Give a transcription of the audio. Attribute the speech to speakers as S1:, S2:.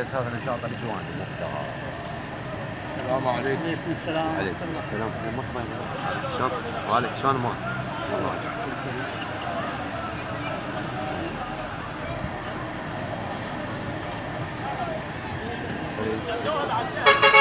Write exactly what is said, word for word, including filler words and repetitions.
S1: اساس نشاط الجوانب محتوى.
S2: السلام عليكم.
S3: عليكم السلام.
S1: عليكم السلام. شلون وعليك شلون ما؟ والله